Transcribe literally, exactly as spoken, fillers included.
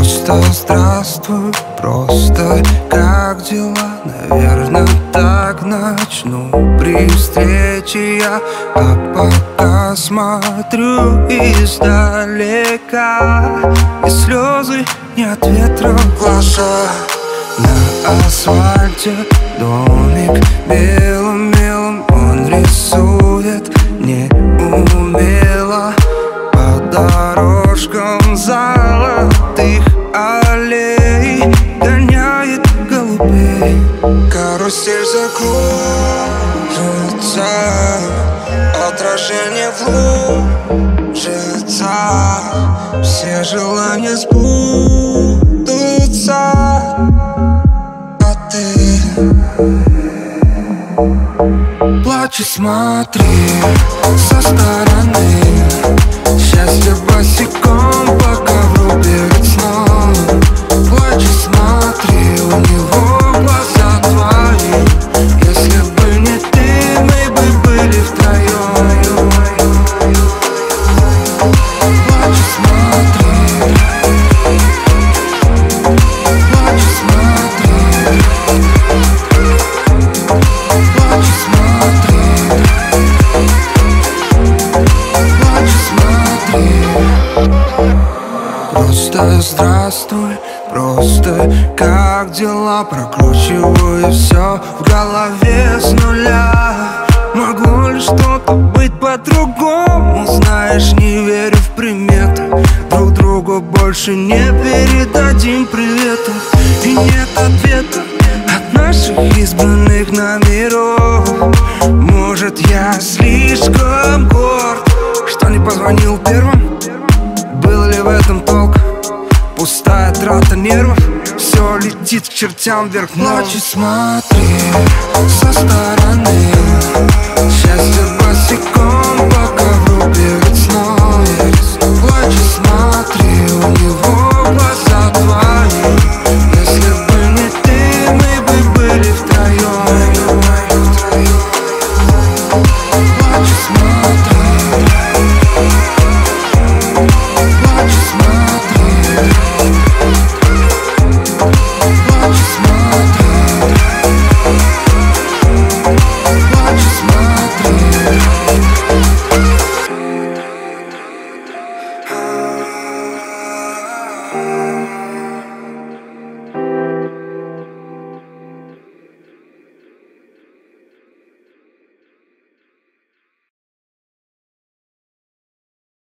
Просто здравствуй, просто как дела? Наверное, так начну при встрече я. А пока смотрю издалека, и слезы не от ветра в глаза. На асфальте домик белым-белым он рисует неумело по дорожкам золотых аллей. Гоняет голубей, карусель закружится, отражение вложится, все желания сбудутся. А ты плачь, смотри со стороны. Счастье босиком по ковру перед сном. Плачь, смотри, у него глаза твои. Если бы не ты, мы бы были втроем. Плачь, смотри, плачь, смотри, плачь, смотри, плачь, смотри. Просто здравствуй, просто как дела? Прокручиваю все в голове с нуля. Могло ли что-то быть по-другому? Знаешь, не верю в приметы. Друг другу больше не передадим приветов. И нет ответа от наших избранных номеров. Может, я слишком горд, что не позвонил первым? Был ли в этом толк? Пустая трата нервов, все летит к чертям вверх. Плачь и смотри со стороны. Счастье босиком